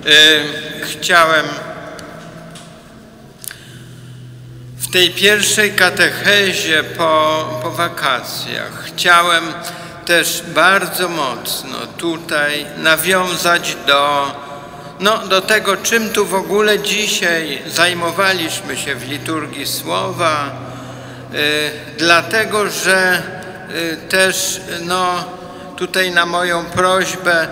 Chciałem w tej pierwszej katechezie po wakacjach, chciałem też bardzo mocno tutaj nawiązać do tego, czym tu w ogóle dzisiaj zajmowaliśmy się w liturgii Słowa, dlatego że też tutaj na moją prośbę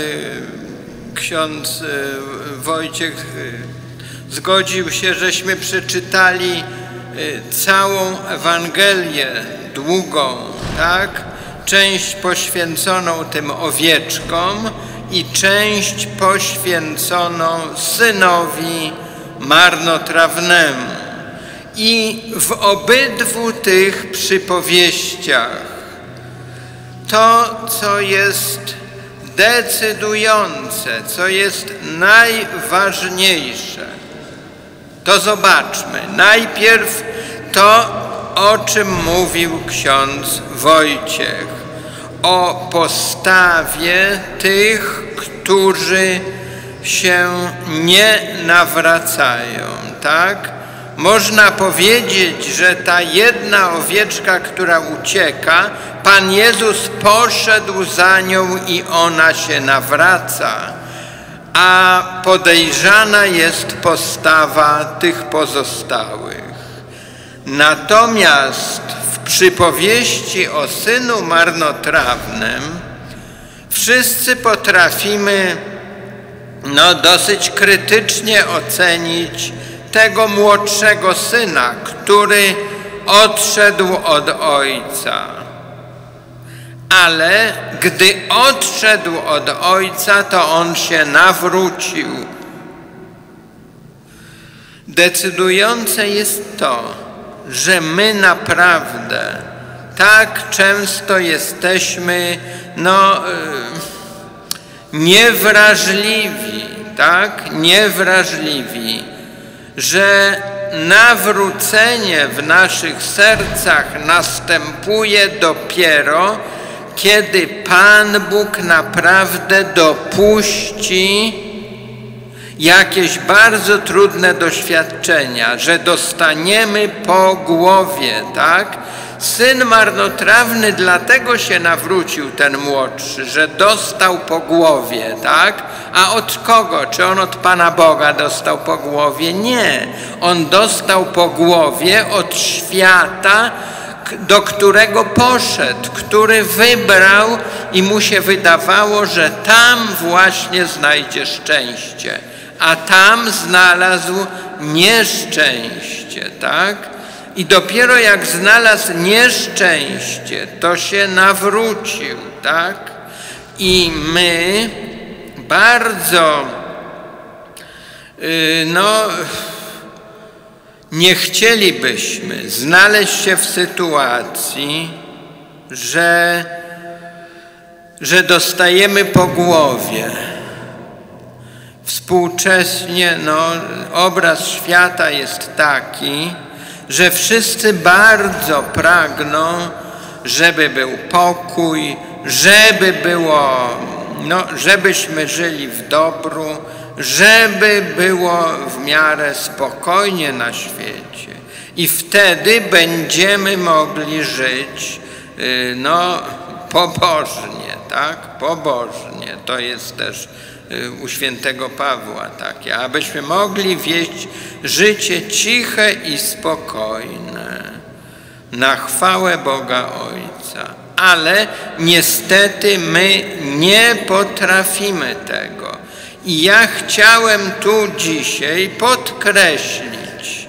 ksiądz Wojciech zgodził się, żeśmy przeczytali całą Ewangelię długą, tak? Część poświęconą tym owieczkom i część poświęconą synowi marnotrawnemu. I w obydwu tych przypowieściach to, co jest decydujące, co jest najważniejsze, to zobaczmy. Najpierw to, o czym mówił ksiądz Wojciech, o postawie tych, którzy się nie nawracają, tak? Można powiedzieć, że ta jedna owieczka, która ucieka, Pan Jezus poszedł za nią i ona się nawraca, a podejrzana jest postawa tych pozostałych. Natomiast w przypowieści o synu marnotrawnym wszyscy potrafimy dosyć krytycznie ocenić tego młodszego syna, który odszedł od ojca. Ale gdy odszedł od ojca, to on się nawrócił. Decydujące jest to, że my naprawdę tak często jesteśmy niewrażliwi, tak? Niewrażliwi, że nawrócenie w naszych sercach następuje dopiero, kiedy Pan Bóg naprawdę dopuści jakieś bardzo trudne doświadczenia, że dostaniemy po głowie, tak? Syn marnotrawny dlatego się nawrócił, ten młodszy, że dostał po głowie, tak? A od kogo? Czy on od Pana Boga dostał po głowie? Nie. On dostał po głowie od świata, do którego poszedł, który wybrał i mu się wydawało, że tam właśnie znajdzie szczęście, a tam znalazł nieszczęście, tak? I dopiero jak znalazł nieszczęście, to się nawrócił, tak? I my bardzo nie chcielibyśmy znaleźć się w sytuacji, że dostajemy po głowie. Współcześnie obraz świata jest taki, że wszyscy bardzo pragną, żeby był pokój, żeby było, żebyśmy żyli w dobru, żeby było w miarę spokojnie na świecie. I wtedy będziemy mogli żyć pobożnie, tak? Pobożnie. To jest też u świętego Pawła takie, abyśmy mogli wieść życie ciche i spokojne, na chwałę Boga Ojca. Ale niestety my nie potrafimy tego. I ja chciałem tu dzisiaj podkreślić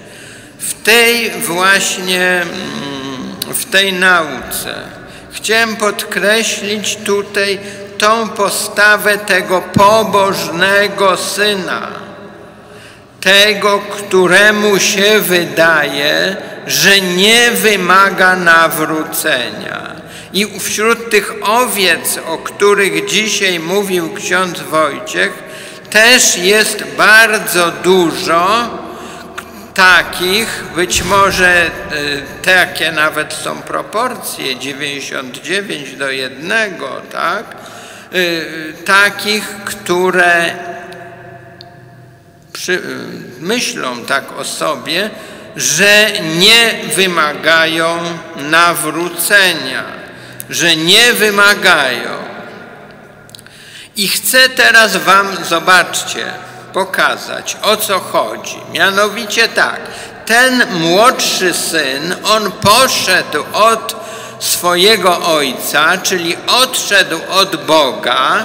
w tej nauce, chciałem podkreślić tutaj tą postawę tego pobożnego syna, tego, któremu się wydaje, że nie wymaga nawrócenia. I wśród tych owiec, o których dzisiaj mówił ksiądz Wojciech, też jest bardzo dużo takich, być może takie nawet są proporcje, 99:1, tak? Takich, które myślą tak o sobie, że nie wymagają nawrócenia, że nie wymagają. I chcę teraz wam, zobaczcie, pokazać, o co chodzi. Mianowicie tak, ten młodszy syn, on poszedł od swojego ojca, czyli odszedł od Boga,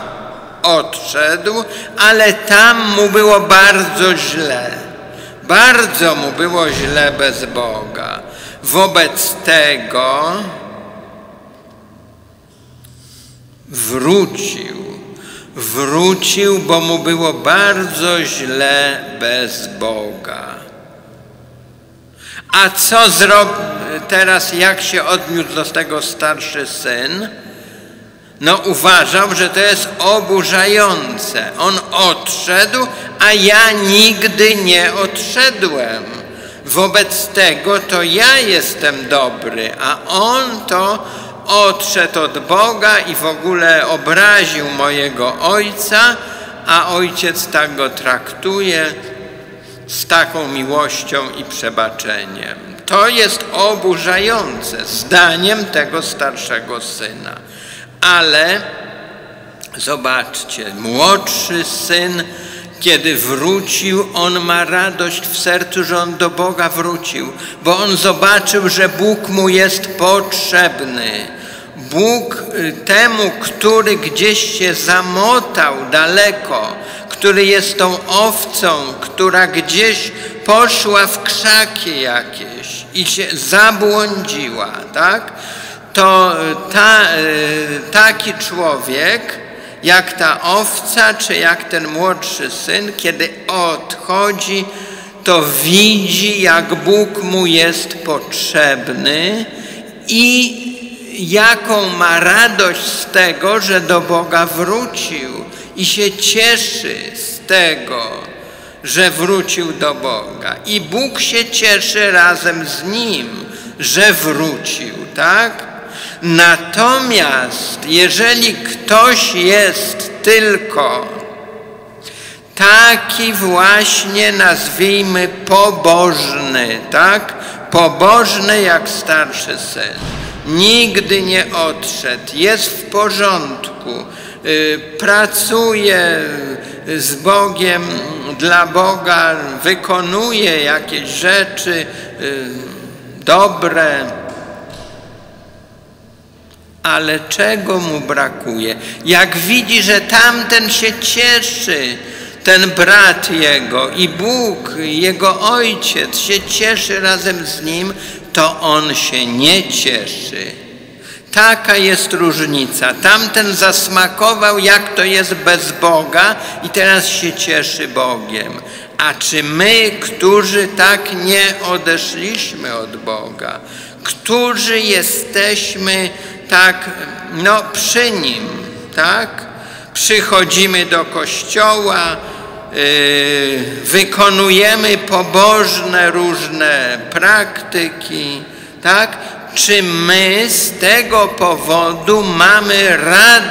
ale tam mu było bardzo źle. Bardzo mu było źle bez Boga. Wobec tego wrócił, bo mu było bardzo źle bez Boga. A co zrobił teraz, jak się odniósł do tego starszy syn? No uważał, że to jest oburzające. On odszedł, a ja nigdy nie odszedłem. Wobec tego to ja jestem dobry, a on to odszedł od Boga i w ogóle obraził mojego ojca, a ojciec tak go traktuje z taką miłością i przebaczeniem. To jest oburzające zdaniem tego starszego syna. Ale zobaczcie, młodszy syn, kiedy wrócił, on ma radość w sercu, że on do Boga wrócił, bo on zobaczył, że Bóg mu jest potrzebny. Bóg temu, który gdzieś się zamotał daleko, który jest tą owcą, która gdzieś poszła w krzaki jakieś i się zabłądziła, tak? To taki człowiek, jak ta owca, czy jak ten młodszy syn, kiedy odchodzi, to widzi, jak Bóg mu jest potrzebny i jaką ma radość z tego, że do Boga wrócił i się cieszy z tego, że wrócił do Boga. I Bóg się cieszy razem z nim, że wrócił, tak? Natomiast jeżeli ktoś jest tylko taki właśnie, nazwijmy, pobożny, tak? Pobożny jak starszy syn, nigdy nie odszedł, jest w porządku, pracuje z Bogiem, dla Boga, wykonuje jakieś rzeczy dobre, ale czego mu brakuje? Jak widzi, że tamten się cieszy, ten brat jego i Bóg, jego ojciec się cieszy razem z nim, to on się nie cieszy. Taka jest różnica. Tamten zasmakował, jak to jest bez Boga i teraz się cieszy Bogiem. A czy my, którzy tak nie odeszliśmy od Boga, którzy jesteśmy tak, przy Nim, tak? Przychodzimy do kościoła, wykonujemy pobożne różne praktyki, tak? Czy my z tego powodu mamy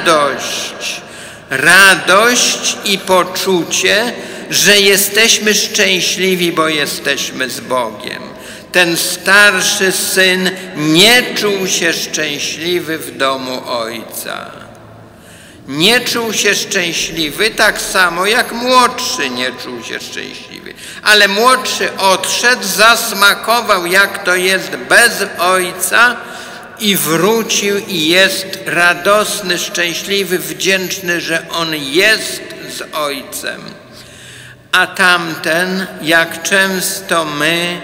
radość i poczucie, że jesteśmy szczęśliwi, bo jesteśmy z Bogiem? Ten starszy syn nie czuł się szczęśliwy w domu ojca. Nie czuł się szczęśliwy tak samo jak młodszy nie czuł się szczęśliwy. Ale młodszy odszedł, zasmakował, jak to jest bez ojca i wrócił i jest radosny, szczęśliwy, wdzięczny, że on jest z ojcem. A tamten, jak często my,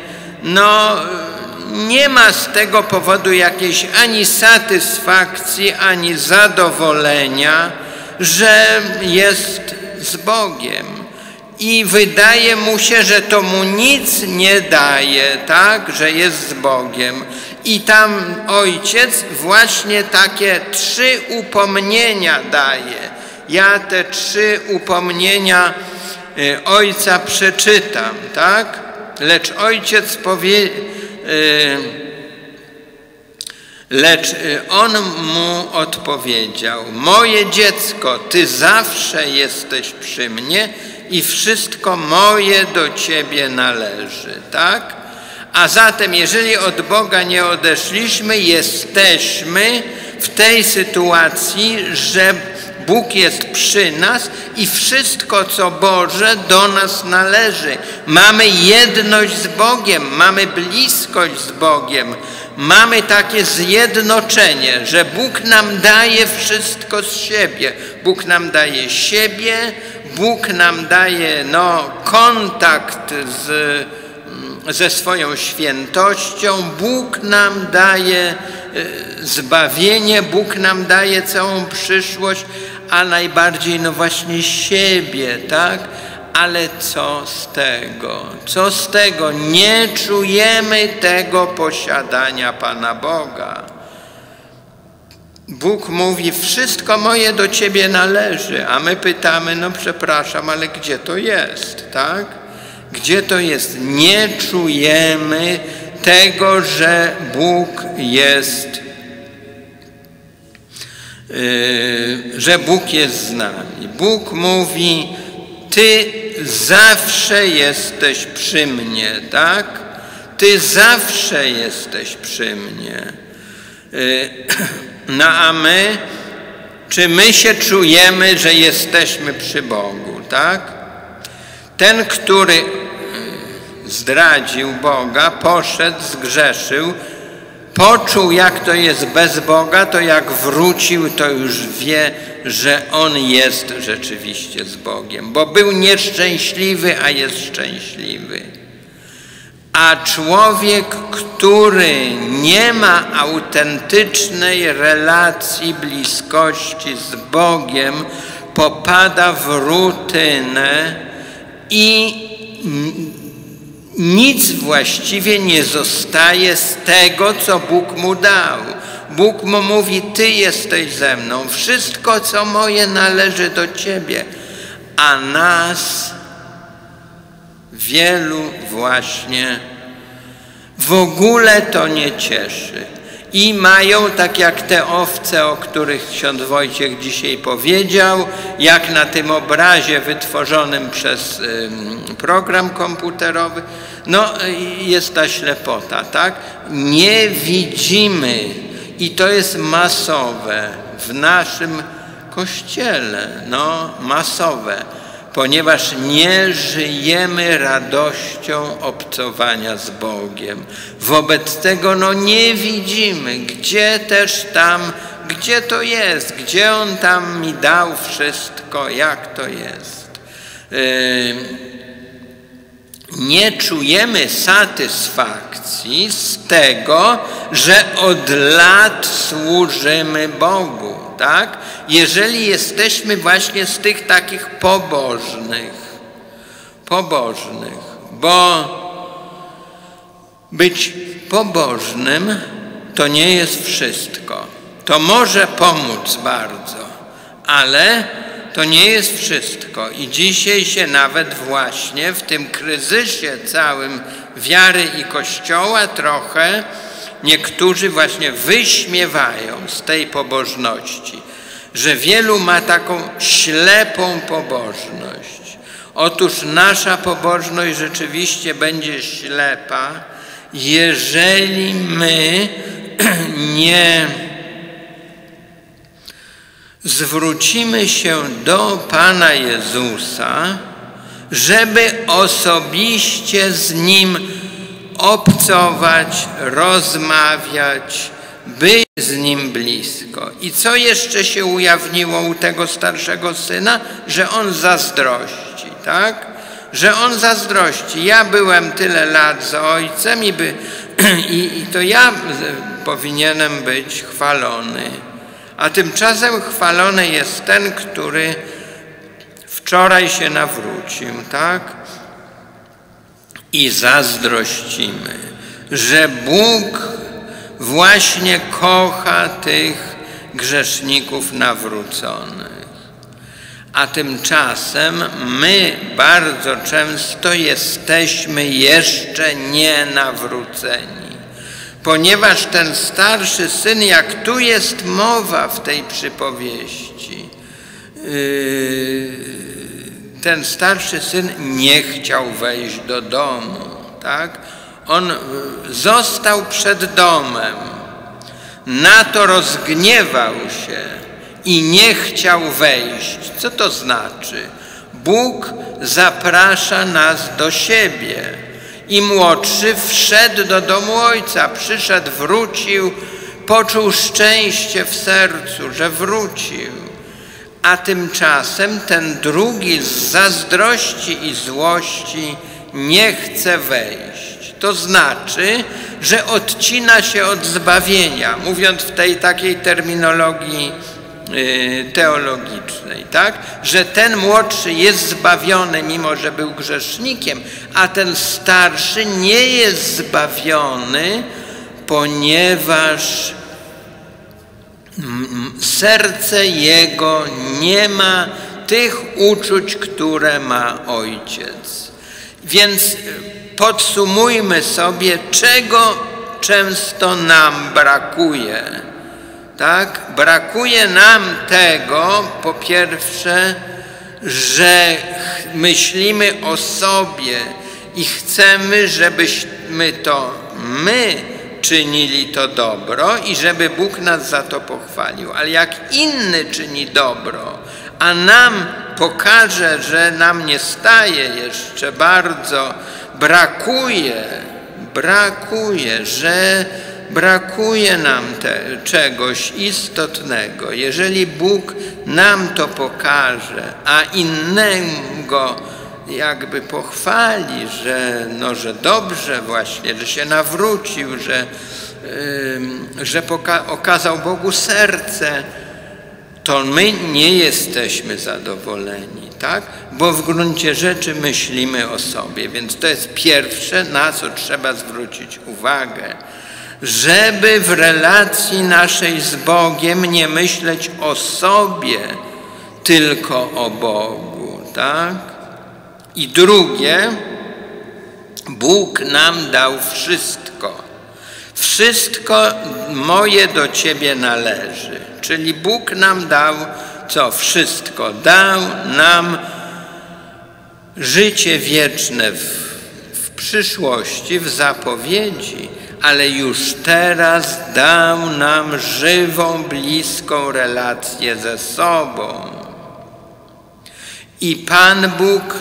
nie ma z tego powodu jakiejś ani satysfakcji, ani zadowolenia, że jest z Bogiem. I wydaje mu się, że to mu nic nie daje, tak, że jest z Bogiem. I tam ojciec właśnie takie 3 upomnienia daje. Ja te 3 upomnienia ojca przeczytam, tak? Lecz ojciec lecz on mu odpowiedział: moje dziecko, ty zawsze jesteś przy mnie i wszystko moje do Ciebie należy, tak? A zatem, jeżeli od Boga nie odeszliśmy, jesteśmy w tej sytuacji, że Bóg jest przy nas i wszystko, co Boże, do nas należy. Mamy jedność z Bogiem, mamy bliskość z Bogiem, mamy takie zjednoczenie, że Bóg nam daje wszystko z siebie. Bóg nam daje siebie, Bóg nam daje kontakt ze swoją świętością, Bóg nam daje zbawienie, Bóg nam daje całą przyszłość, a najbardziej właśnie siebie, tak? Ale co z tego? Co z tego? Nie czujemy tego posiadania Pana Boga. Bóg mówi, wszystko moje do Ciebie należy, a my pytamy, przepraszam, ale gdzie to jest, tak? Gdzie to jest? Nie czujemy tego, że Bóg jest, z nami. Bóg mówi, Ty zawsze jesteś przy mnie, tak? Ty zawsze jesteś przy mnie. A my, czy my się czujemy, że jesteśmy przy Bogu, tak? Ten, który zdradził Boga, poszedł, zgrzeszył, poczuł, jak to jest bez Boga, to jak wrócił, to już wie, że on jest rzeczywiście z Bogiem, bo był nieszczęśliwy, a jest szczęśliwy. A człowiek, który nie ma autentycznej relacji, bliskości z Bogiem, popada w rutynę i nic właściwie nie zostaje z tego, co Bóg mu dał. Bóg mu mówi, Ty jesteś ze mną, wszystko, co moje, należy do Ciebie. A nas wielu właśnie w ogóle to nie cieszy. I mają, tak jak te owce, o których ksiądz Wojciech dzisiaj powiedział, jak na tym obrazie wytworzonym przez program komputerowy, jest ta ślepota, tak? Nie widzimy i to jest masowe w naszym Kościele, masowe, ponieważ nie żyjemy radością obcowania z Bogiem. Wobec tego nie widzimy, gdzie to jest, gdzie On tam mi dał wszystko, jak to jest. Nie czujemy satysfakcji z tego, że od lat służymy Bogu, tak? Jeżeli jesteśmy właśnie z tych takich pobożnych, bo być pobożnym to nie jest wszystko. To może pomóc bardzo, ale to nie jest wszystko. I dzisiaj się nawet właśnie w tym kryzysie całym wiary i Kościoła trochę niektórzy właśnie wyśmiewają z tej pobożności, że wielu ma taką ślepą pobożność. Otóż nasza pobożność rzeczywiście będzie ślepa, jeżeli my nie zwrócimy się do Pana Jezusa, żeby osobiście z Nim obcować, rozmawiać, być z Nim blisko. I co jeszcze się ujawniło u tego starszego syna? Że on zazdrości, tak? Że on zazdrości. Ja byłem tyle lat z ojcem i to ja powinienem być chwalony. A tymczasem chwalony jest ten, który wczoraj się nawrócił, tak? I zazdrościmy, że Bóg właśnie kocha tych grzeszników nawróconych. A tymczasem my bardzo często jesteśmy jeszcze nienawróceni. Ponieważ ten starszy syn, jak tu jest mowa w tej przypowieści, ten starszy syn nie chciał wejść do domu, tak? On został przed domem, na to rozgniewał się i nie chciał wejść. Co to znaczy? Bóg zaprasza nas do siebie. I młodszy wszedł do domu ojca, przyszedł, wrócił, poczuł szczęście w sercu, że wrócił. A tymczasem ten drugi z zazdrości i złości nie chce wejść. To znaczy, że odcina się od zbawienia, mówiąc w tej takiej terminologii teologicznej, tak? Że ten młodszy jest zbawiony, mimo że był grzesznikiem, a ten starszy nie jest zbawiony, ponieważ serce jego nie ma tych uczuć, które ma ojciec. Więc podsumujmy sobie, czego często nam brakuje. Tak? Brakuje nam tego, po pierwsze, że myślimy o sobie i chcemy, żebyśmy to my czynili to dobro i żeby Bóg nas za to pochwalił. Ale jak inny czyni dobro, a nam pokaże, że nam nie staje jeszcze bardzo, brakuje nam czegoś istotnego. Jeżeli Bóg nam to pokaże, a innego jakby pochwali, że dobrze właśnie, że się nawrócił, że okazał Bogu serce, to my nie jesteśmy zadowoleni, tak? Bo w gruncie rzeczy myślimy o sobie. Więc to jest pierwsze, na co trzeba zwrócić uwagę. Żeby w relacji naszej z Bogiem nie myśleć o sobie, tylko o Bogu, tak? I drugie, Bóg nam dał wszystko. Wszystko moje do Ciebie należy. Czyli Bóg nam dał co? Wszystko. Dał nam życie wieczne w przyszłości, w zapowiedzi, ale już teraz dał nam żywą, bliską relację ze sobą. I Pan Bóg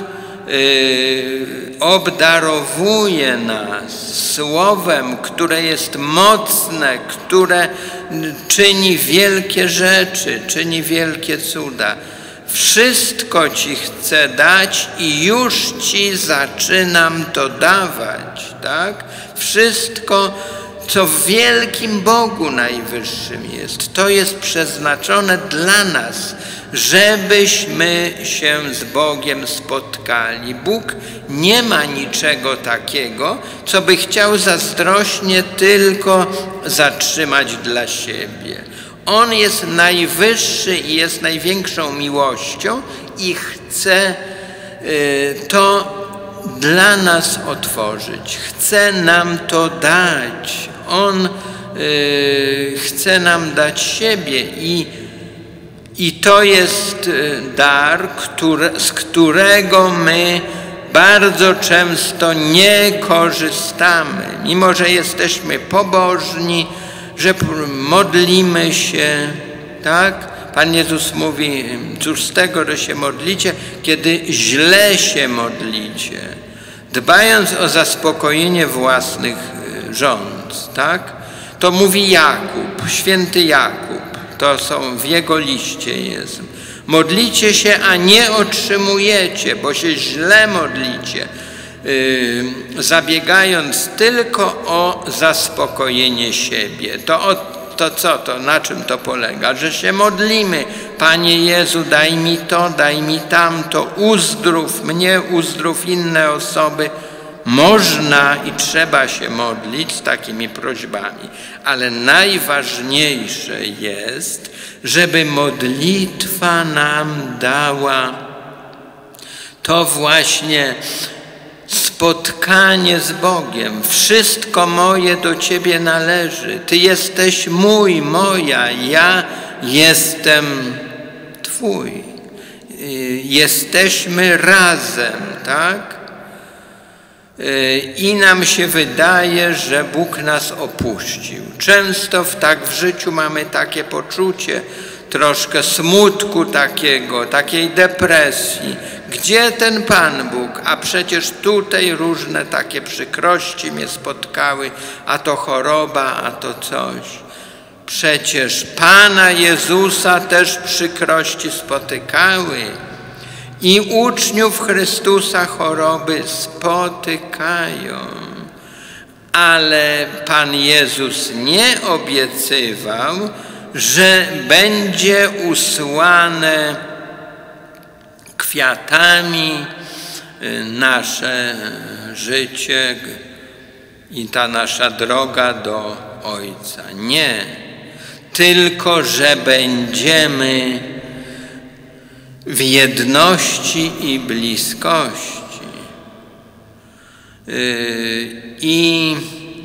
obdarowuje nas słowem, które jest mocne, które czyni wielkie rzeczy, czyni wielkie cuda. Wszystko Ci chcę dać i już Ci zaczynam to dawać, tak? Wszystko, co w wielkim Bogu Najwyższym jest, to jest przeznaczone dla nas, żebyśmy się z Bogiem spotkali. Bóg nie ma niczego takiego, co by chciał zazdrośnie tylko zatrzymać dla siebie. On jest najwyższy i jest największą miłością i chce to dla nas otworzyć. Chce nam to dać. On chce nam dać siebie i to jest dar, z którego my bardzo często nie korzystamy. Mimo że jesteśmy pobożni, że modlimy się, tak? Pan Jezus mówi, cóż z tego, że się modlicie, kiedy źle się modlicie, dbając o zaspokojenie własnych żądz, tak? To mówi Jakub, święty Jakub, to są w jego liście jest. Modlicie się, a nie otrzymujecie, bo się źle modlicie, zabiegając tylko o zaspokojenie siebie. To co to? Na czym to polega? Że się modlimy. Panie Jezu, daj mi to, daj mi tamto, uzdrów mnie, uzdrów inne osoby. Można i trzeba się modlić z takimi prośbami, ale najważniejsze jest, żeby modlitwa nam dała to właśnie spotkanie z Bogiem. Wszystko moje do Ciebie należy. Ty jesteś mój, moja, ja jestem Twój. jesteśmy razem, tak? I nam się wydaje, że Bóg nas opuścił. Często tak w życiu mamy takie poczucie troszkę smutku takiej depresji. Gdzie ten Pan Bóg? A przecież tutaj różne takie przykrości mnie spotkały, a to choroba, a to coś. Przecież Pana Jezusa też przykrości spotykały i uczniów Chrystusa choroby spotykają. Ale Pan Jezus nie obiecywał, że będzie usłane kwiatami nasze życie i ta nasza droga do Ojca. Nie, tylko że będziemy w jedności i bliskości. I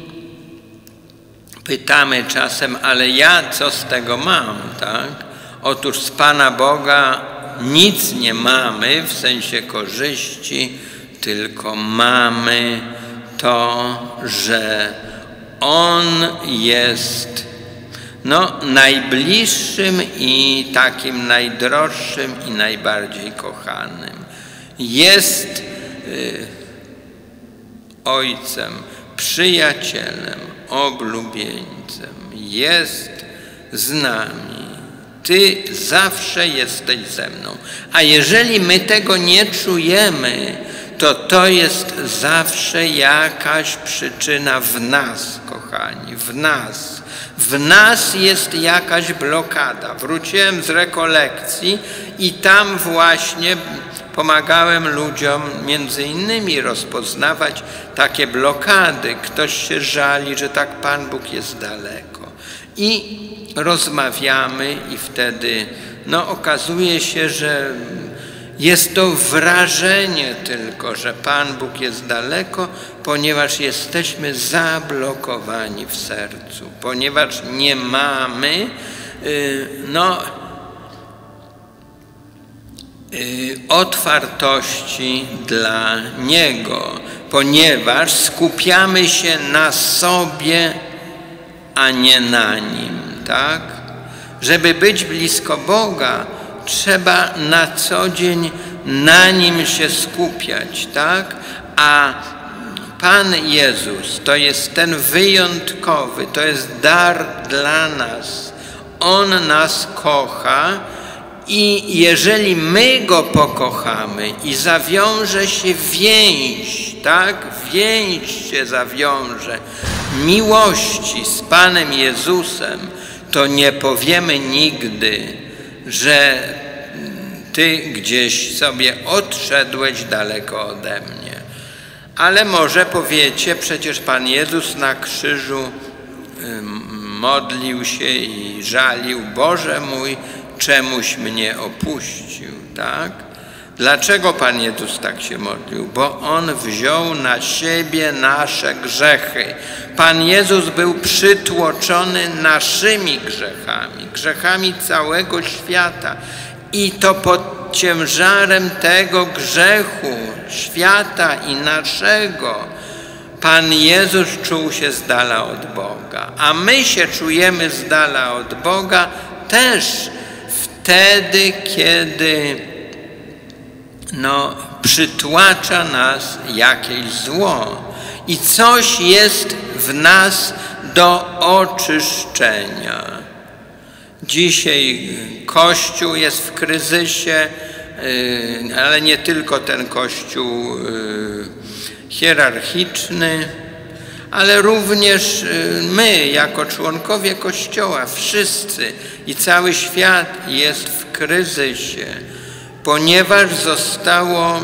pytamy czasem, ale ja co z tego mam, tak? Otóż z Pana Boga nic nie mamy w sensie korzyści, tylko mamy to, że On jest najbliższym i takim najdroższym i najbardziej kochanym. Jest Ojcem, przyjacielem, oblubieńcem. Jest z nami. Ty zawsze jesteś ze mną. A jeżeli my tego nie czujemy, to jest zawsze jakaś przyczyna w nas, kochani, w nas. W nas jest jakaś blokada. Wróciłem z rekolekcji i tam właśnie pomagałem ludziom między innymi rozpoznawać takie blokady. Ktoś się żali, że tak Pan Bóg jest daleko. I rozmawiamy i wtedy okazuje się, że jest to wrażenie tylko, że Pan Bóg jest daleko, ponieważ jesteśmy zablokowani w sercu, ponieważ nie mamy otwartości dla Niego, ponieważ skupiamy się na sobie, a nie na Nim, tak? Żeby być blisko Boga, trzeba na co dzień na Nim się skupiać, tak? A Pan Jezus to jest ten wyjątkowy, to jest dar dla nas. On nas kocha i jeżeli my Go pokochamy i zawiąże się więź, tak? Więź się zawiąże miłości z Panem Jezusem, to nie powiemy nigdy, że Ty gdzieś sobie odszedłeś daleko ode mnie. Ale może powiecie, przecież Pan Jezus na krzyżu modlił się i żalił: Boże mój, czemuś mnie opuścił, tak? Dlaczego Pan Jezus tak się modlił? Bo On wziął na siebie nasze grzechy. Pan Jezus był przytłoczony naszymi grzechami, grzechami całego świata. I to pod ciężarem tego grzechu, świata i naszego, Pan Jezus czuł się z dala od Boga. A my się czujemy z dala od Boga też wtedy, kiedy przytłacza nas jakieś zło i coś jest w nas do oczyszczenia. Dzisiaj Kościół jest w kryzysie, ale nie tylko ten Kościół hierarchiczny, ale również my jako członkowie Kościoła, wszyscy i cały świat jest w kryzysie, ponieważ zostało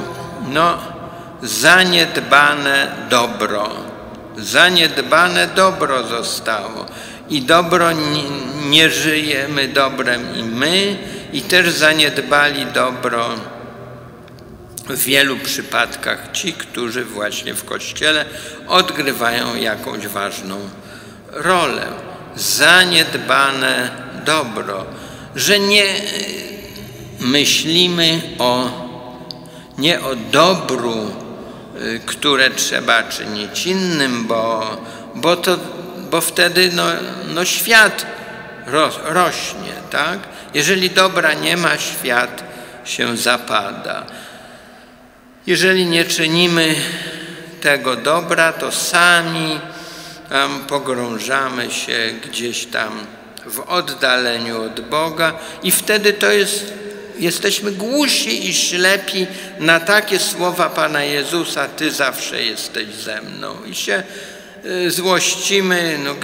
zaniedbane dobro. Zaniedbane dobro zostało. I dobro nie żyjemy dobrem i my, i też zaniedbali dobro w wielu przypadkach ci, którzy właśnie w Kościele odgrywają jakąś ważną rolę. Zaniedbane dobro, że myślimy nie o dobru, które trzeba czynić innym, bo wtedy świat rośnie, tak? Jeżeli dobra nie ma, świat się zapada. Jeżeli nie czynimy tego dobra, to sami pogrążamy się gdzieś tam w oddaleniu od Boga i wtedy jesteśmy głusi i ślepi na takie słowa Pana Jezusa: Ty zawsze jesteś ze mną. I się złościmy: no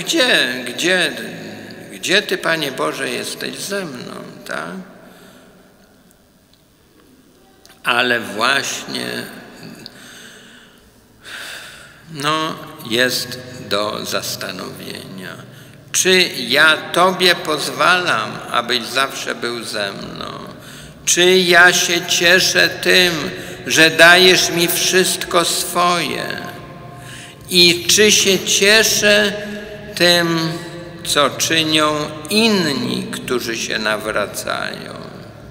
gdzie Ty, Panie Boże, jesteś ze mną, tak? Ale właśnie jest do zastanowienia, czy ja Tobie pozwalam, abyś zawsze był ze mną? Czy ja się cieszę tym, że dajesz mi wszystko swoje? I czy się cieszę tym, co czynią inni, którzy się nawracają?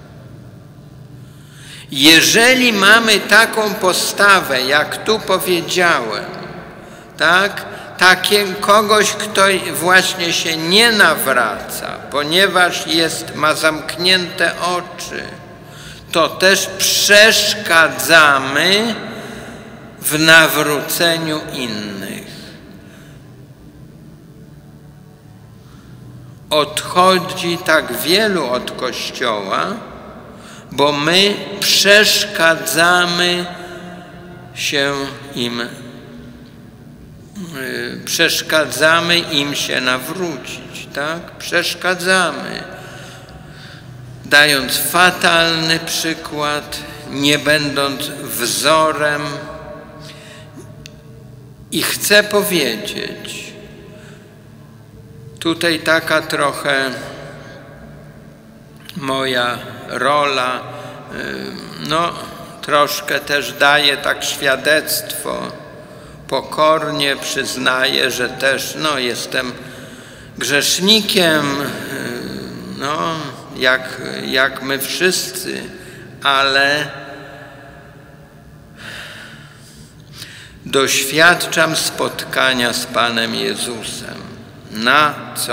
Jeżeli mamy taką postawę, jak tu powiedziałem, tak, kogoś, kto właśnie się nie nawraca, ponieważ ma zamknięte oczy, to też przeszkadzamy w nawróceniu innych. Odchodzi tak wielu od Kościoła, bo my przeszkadzamy im się nawrócić, tak? Przeszkadzamy, dając fatalny przykład, nie będąc wzorem. I chcę powiedzieć, tutaj taka trochę moja rola, troszkę też daję tak świadectwo, pokornie przyznaję, że też jestem grzesznikiem, jak my wszyscy, ale doświadczam spotkania z Panem Jezusem na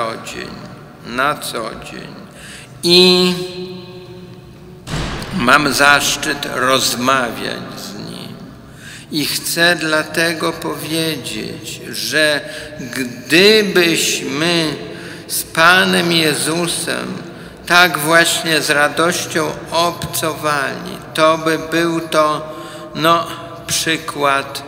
co dzień. I mam zaszczyt rozmawiać z Nim. I chcę dlatego powiedzieć, że gdybyśmy z Panem Jezusem tak właśnie z radością obcowali, to by był to przykład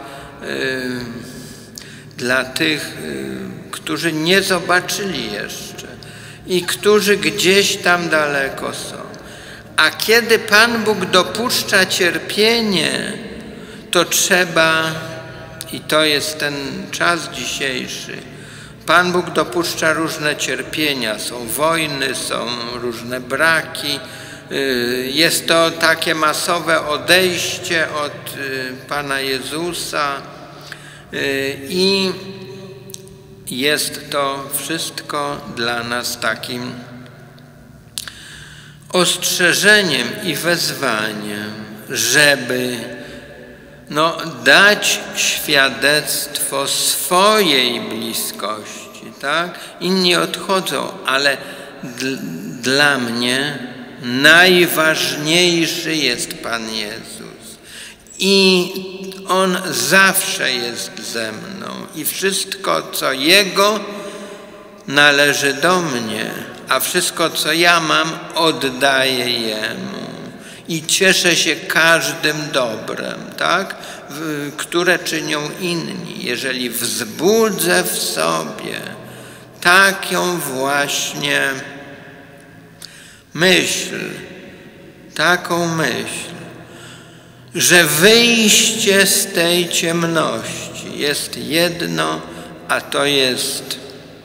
dla tych, którzy nie zobaczyli jeszcze i którzy gdzieś tam daleko są. A kiedy Pan Bóg dopuszcza cierpienie, to trzeba, i to jest ten czas dzisiejszy, Pan Bóg dopuszcza różne cierpienia, są wojny, są różne braki, jest to takie masowe odejście od Pana Jezusa i jest to wszystko dla nas takim ostrzeżeniem i wezwaniem, żeby dać świadectwo swojej bliskości, tak? Inni odchodzą, ale dla mnie najważniejszy jest Pan Jezus. I On zawsze jest ze mną i wszystko, co Jego, należy do mnie, a wszystko, co ja mam, oddaję Jemu. I cieszę się każdym dobrem, tak? Które czynią inni. Jeżeli wzbudzę w sobie taką właśnie taką myśl, że wyjście z tej ciemności jest jedno, a to jest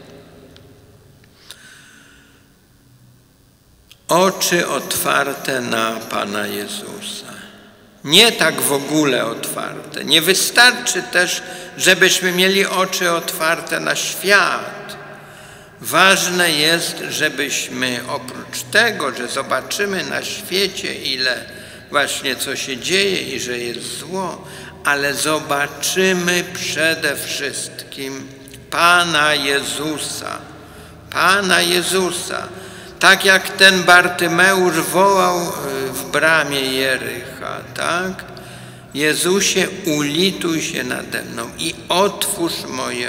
oczy otwarte na Pana Jezusa. Nie tak w ogóle otwarte. Nie wystarczy też, żebyśmy mieli oczy otwarte na świat. Ważne jest, żebyśmy oprócz tego, że zobaczymy na świecie, ile właśnie co się dzieje i że jest zło, ale zobaczymy przede wszystkim Pana Jezusa. Pana Jezusa. Tak jak ten Bartymeusz wołał w bramie Jericha, tak? Jezusie, ulituj się nade mną i otwórz moje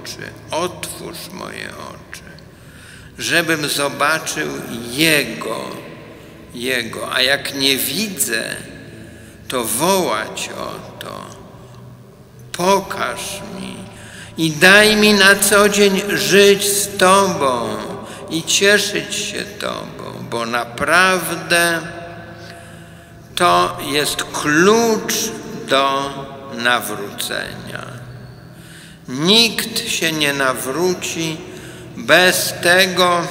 oczy, żebym zobaczył Jego, a jak nie widzę, to wołać o to, pokaż mi i daj mi na co dzień żyć z Tobą i cieszyć się Tobą, bo naprawdę to jest klucz do nawrócenia. Nikt się nie nawróci bez tego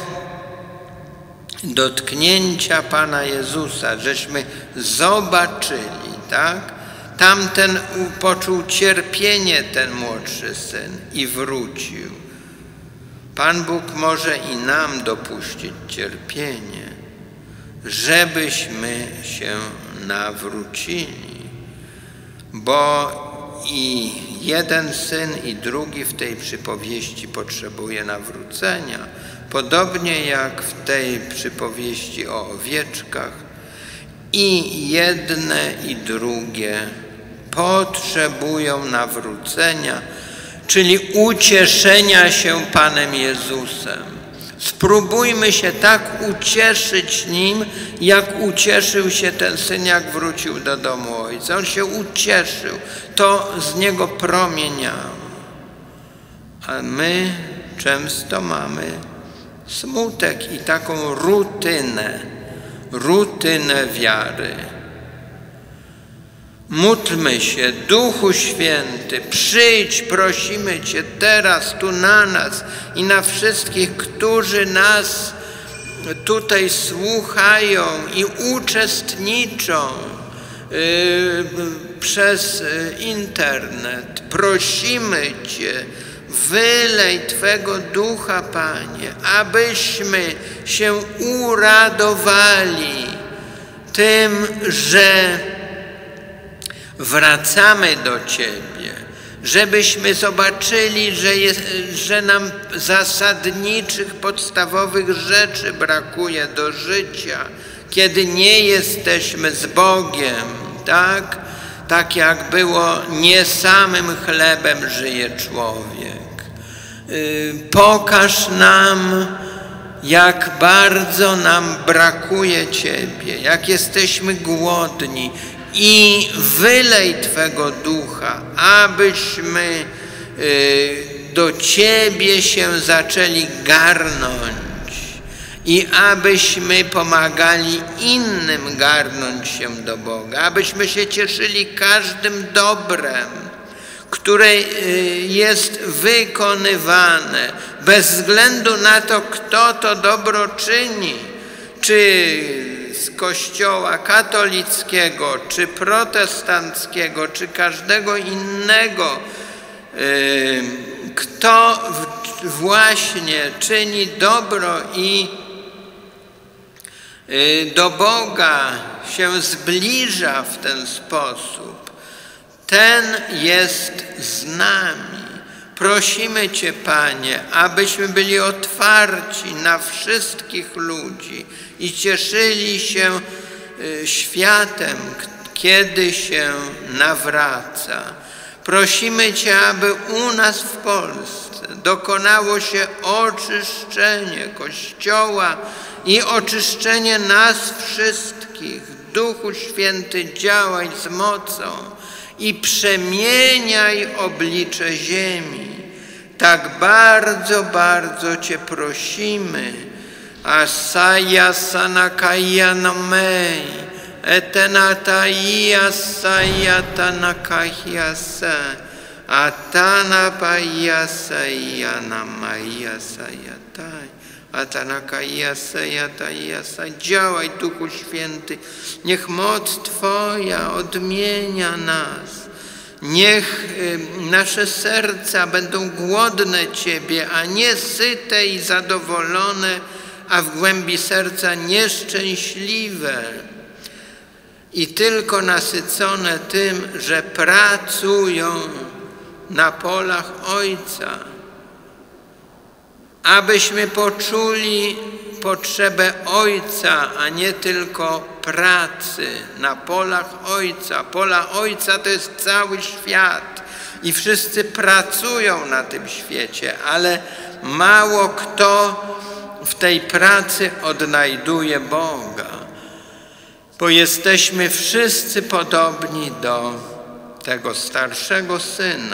dotknięcia Pana Jezusa, żeśmy zobaczyli, tak? Tamten poczuł cierpienie, ten młodszy syn, i wrócił. Pan Bóg może i nam dopuścić cierpienie, żebyśmy się nawrócili, bo i jeden syn, i drugi w tej przypowieści potrzebuje nawrócenia, podobnie jak w tej przypowieści o owieczkach. I jedne, i drugie potrzebują nawrócenia, czyli ucieszenia się Panem Jezusem. Spróbujmy się tak ucieszyć Nim, jak ucieszył się ten syn, jak wrócił do domu ojca. On się ucieszył, to z niego promieniało. A my często mamy smutek i taką rutynę wiary. Módlmy się, Duchu Święty, przyjdź, prosimy Cię teraz tu na nas i na wszystkich, którzy nas tutaj słuchają i uczestniczą przez internet. Prosimy Cię, wylej Twego Ducha, Panie, abyśmy się uradowali tym, że wracamy do Ciebie, żebyśmy zobaczyli, że nam zasadniczych, podstawowych rzeczy brakuje do życia, kiedy nie jesteśmy z Bogiem, tak? Tak jak było, nie samym chlebem żyje człowiek. Pokaż nam, jak bardzo nam brakuje Ciebie, jak jesteśmy głodni, i wylej Twego Ducha, abyśmy do Ciebie się zaczęli garnąć i abyśmy pomagali innym garnąć się do Boga, abyśmy się cieszyli każdym dobrem, które jest wykonywane, bez względu na to, kto to dobro czyni, czy z Kościoła katolickiego, czy protestanckiego, czy każdego innego, kto właśnie czyni dobro i do Boga się zbliża w ten sposób, ten jest z nami. Prosimy Cię, Panie, abyśmy byli otwarci na wszystkich ludzi i cieszyli się światem, kiedy się nawraca. Prosimy Cię, aby u nas w Polsce dokonało się oczyszczenie Kościoła i oczyszczenie nas wszystkich. Duchu Święty, działaj z mocą i przemieniaj oblicze ziemi. Tak bardzo, bardzo Cię prosimy. Asaya sanakaya namei, etenataia sayata nakahia sa, atana paia saya namaya sayatai, atanakaya sayataia sa. Działaj, Duchu Święty, niech moc Twoja odmienia nas. Niech nasze serca będą głodne Ciebie, a nie syte i zadowolone, a w głębi serca nieszczęśliwe i tylko nasycone tym, że pracują na polach Ojca. Abyśmy poczuli potrzebę Ojca, a nie tylko pracy na polach Ojca. Pola Ojca to jest cały świat i wszyscy pracują na tym świecie, ale mało kto w tej pracy odnajduje Boga, bo jesteśmy wszyscy podobni do tego starszego syna.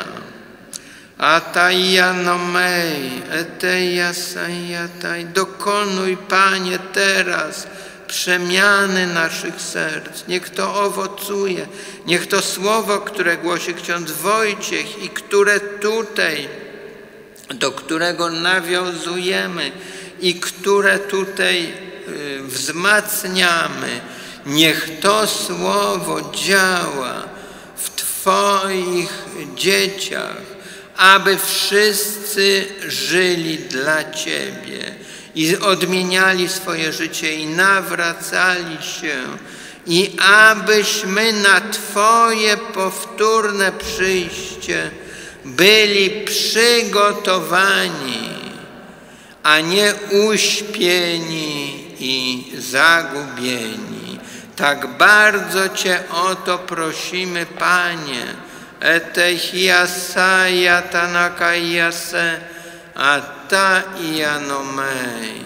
Ataia nomei, eteia sajataj. Dokonuj, Panie, teraz przemiany naszych serc. Niech to owocuje. Niech to słowo, które głosi ksiądz Wojciech i które tutaj, do którego nawiązujemy i które tutaj wzmacniamy, niech to słowo działa w Twoich dzieciach, aby wszyscy żyli dla Ciebie i odmieniali swoje życie i nawracali się, i abyśmy na Twoje powtórne przyjście byli przygotowani, a nie uśpieni i zagubieni. Tak bardzo Cię o to prosimy, Panie. Etehiasaja tanakaiase ata ianomei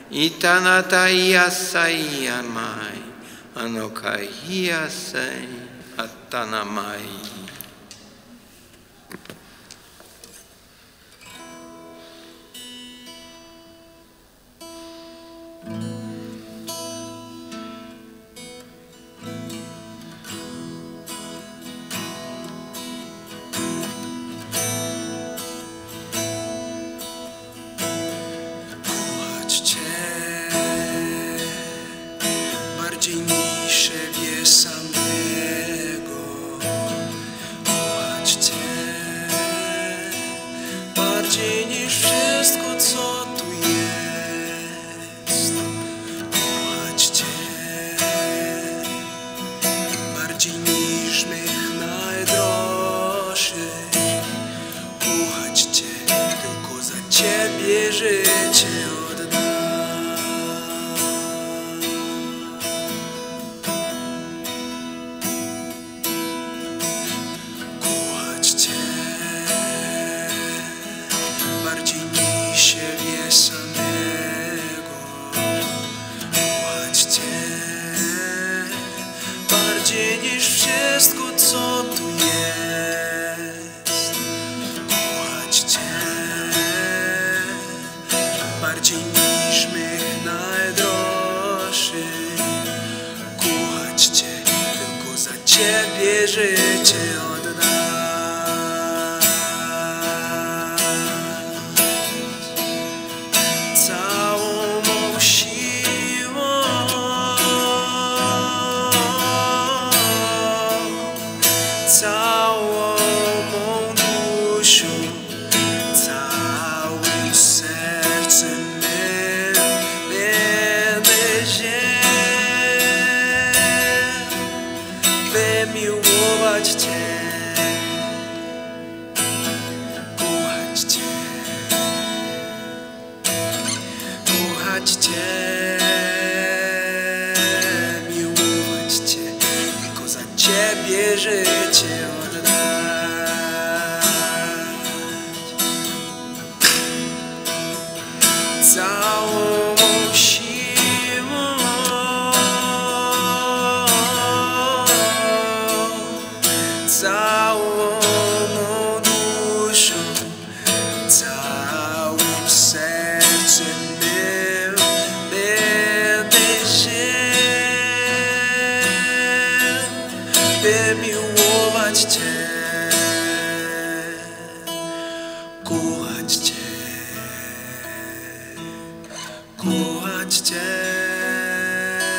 itanataiasaiamai anokaiasei atanamai.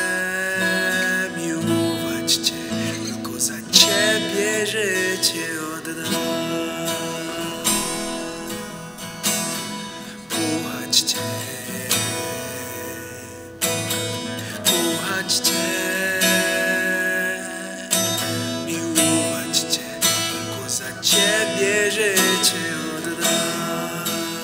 miłować Cię, tylko za Ciebie życie kochać Cię, miłować Cię, tylko za Ciebie życie oddam.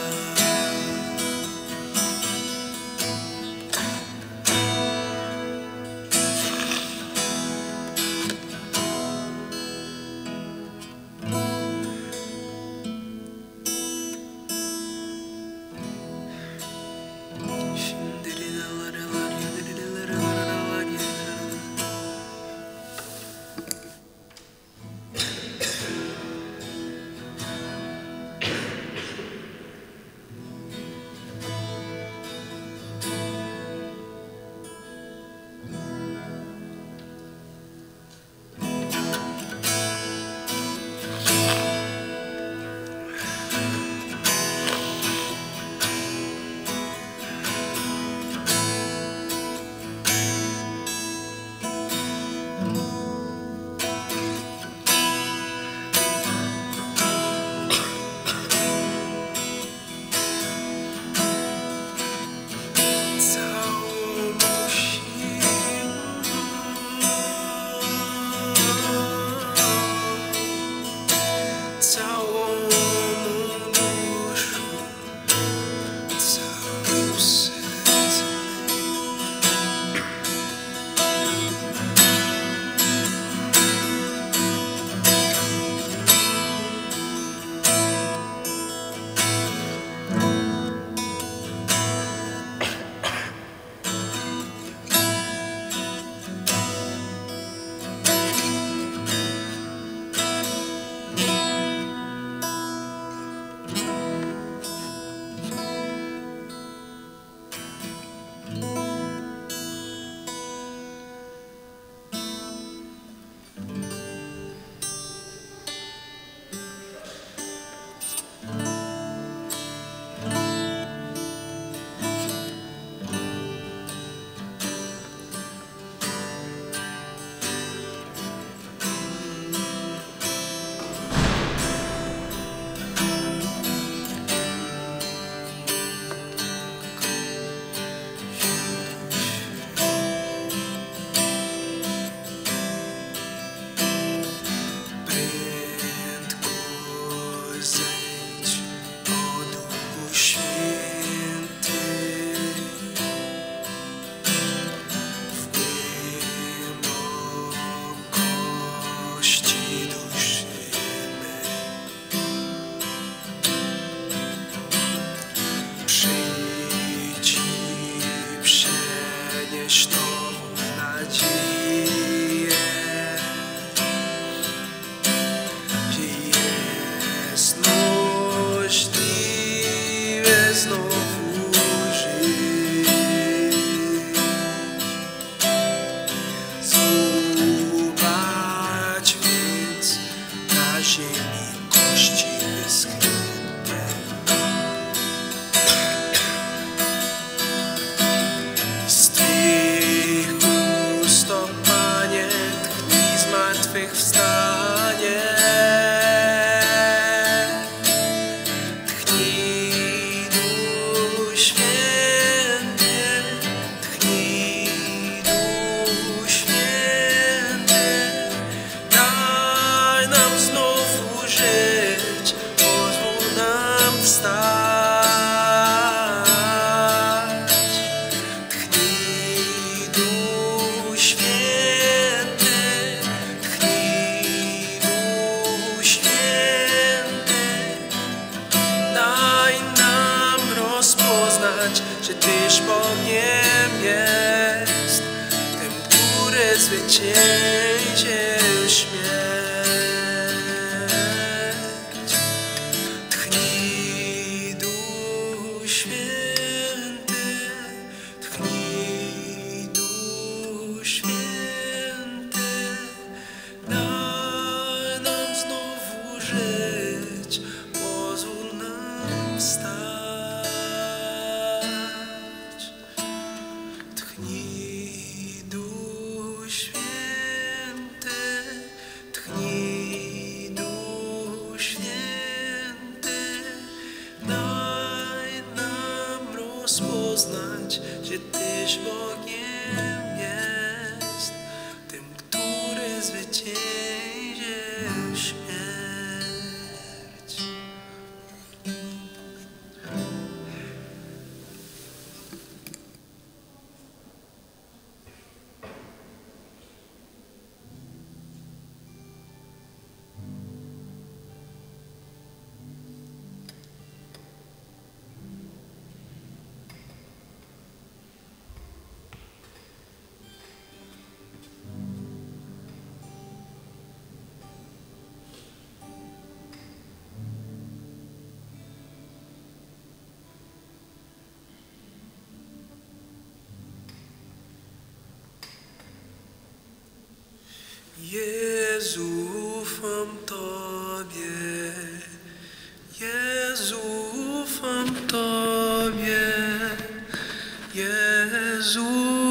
Że Tyś Bogiem jest, tym, który zwyciężył śmierć. Tchnij, Duch Święty, tchnij, Duch Święty, daj nam znowu żyć, pozwól nam wstać. Tchnij, Duch Święty, że Tyś Bogiem jest, tym, który zwyciężył śmierć. Jezu, ufam Tobie, Jezu, ufam Tobie, Jezu,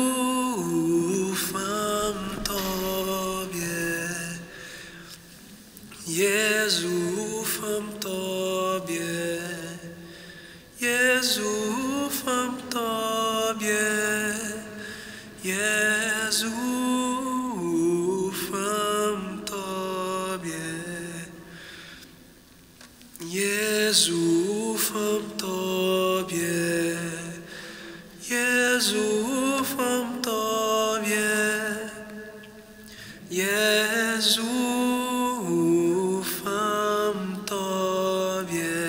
ufam Tobie, Jezu, ufam Tobie, Jezu, ufam Tobie, Jezu. Jezu, ufam Tobie, Jezu, ufam Tobie, Jezu, ufam Tobie,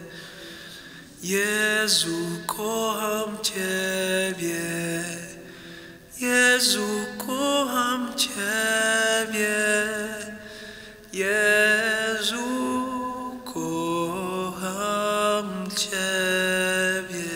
Jezu, kocham Ciebie, Jezu, kocham Ciebie, Jezu, kocham Ciebie.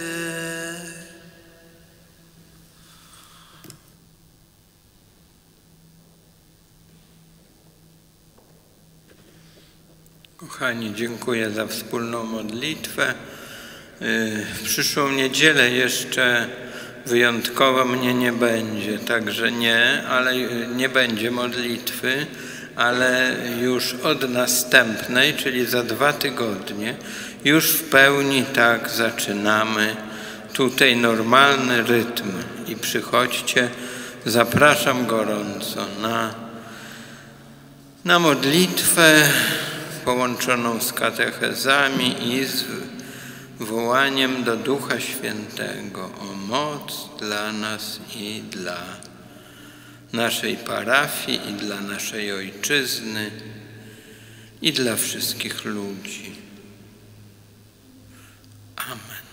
Kochani, dziękuję za wspólną modlitwę. W przyszłą niedzielę jeszcze wyjątkowo mnie nie będzie, także nie będzie modlitwy, ale już od następnej, czyli za 2 tygodnie, już w pełni tak zaczynamy tutaj normalny rytm. I przychodźcie, zapraszam gorąco na modlitwę połączoną z katechezami i z wołaniem do Ducha Świętego o moc dla nas i dla naszej parafii, i dla naszej ojczyzny, i dla wszystkich ludzi. Amen.